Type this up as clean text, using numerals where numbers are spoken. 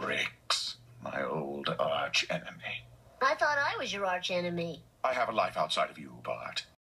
Rix, my old arch enemy. I thought I was your arch enemy. I have a life outside of you, Bart.